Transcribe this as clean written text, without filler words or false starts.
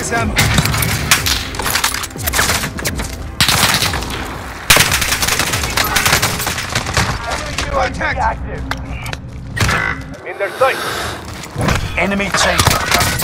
Sam. Contact! Active. In their sight. Enemy tank.